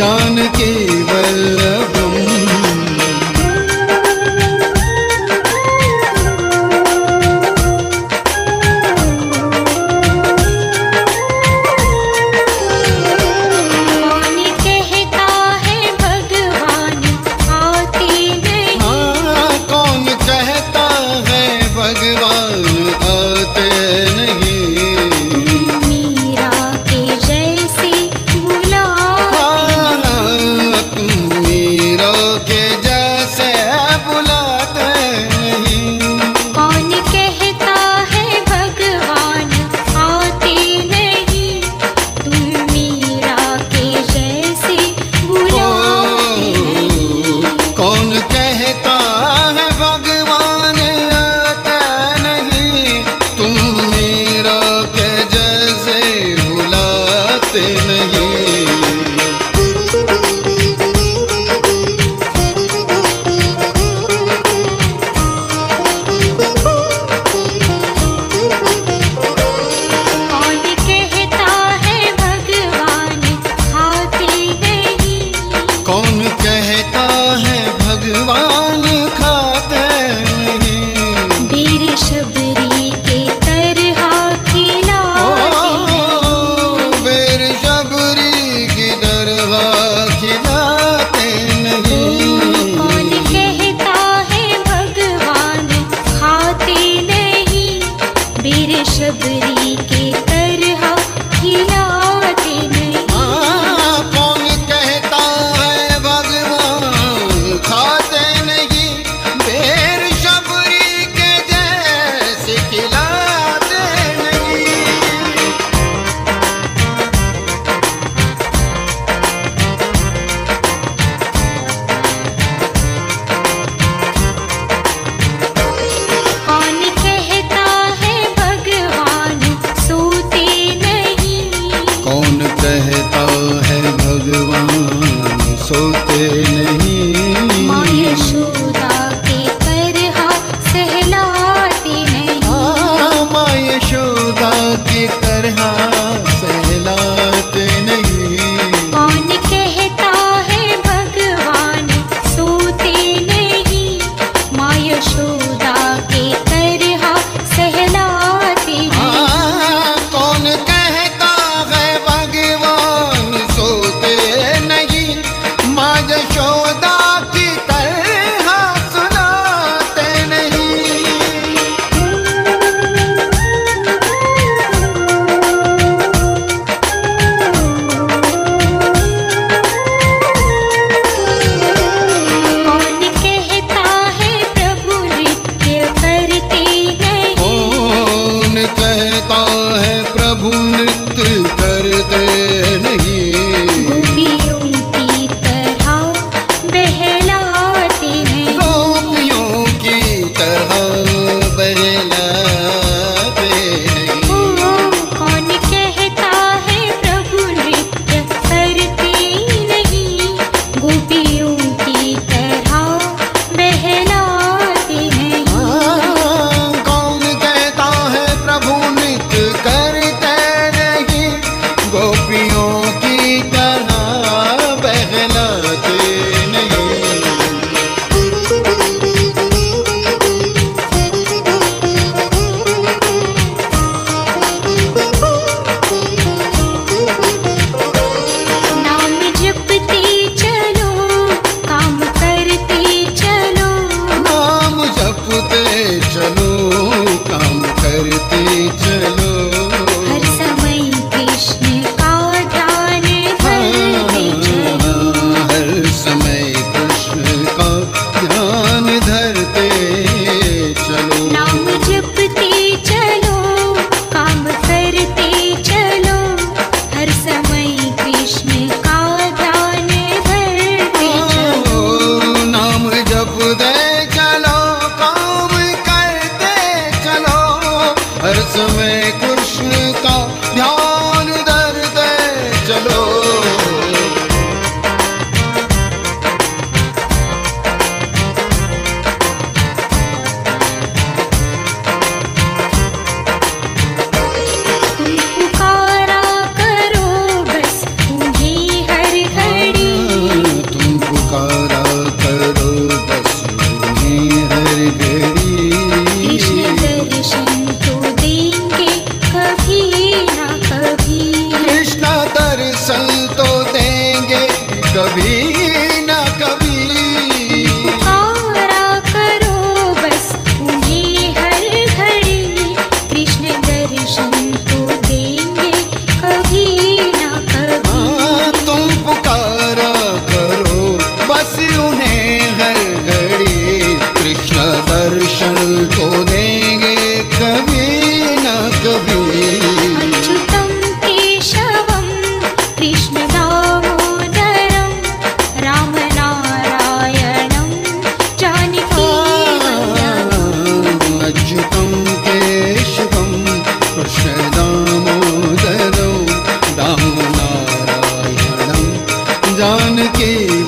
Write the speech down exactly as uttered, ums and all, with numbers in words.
जानकी वल्लभम। शबरी के तरह खिलाते नहीं। हाँ, कौन कहता है भगवान खाते नहीं, बेर शबरी के जैसे खिलाते नहीं। कौन कहता है भगवान सोते नहीं। कौन कहता है भगवान सोते नहीं। माँ यशोदा के तरह सहलाते नहीं। हाँ, माँ यशोदा की तरह सहलाते नहीं। कौन कहता है भगवान सोते नहीं। माँ यशोदा के तरह सहलाते नहीं। हाँ, कौन कहता है भगवान सोते नहीं। माँ यशोदा कभी न कभी। पुकारा करो बस उन्हें हर घड़ी, कृष्ण दर्शन तो देंगे कभी न कभी। हाँ, तुम पुकारा करो बस उन्हें हर घड़ी, कृष्ण दर्शन तो देंगे कभी न कभी। अच्युतं केशवं कृष्ण दामोदरं, राम नारायणं जानकी वल्लभम्। अच्युतं केशवं कृष्ण दामोदरं, राम नारायणं जानकी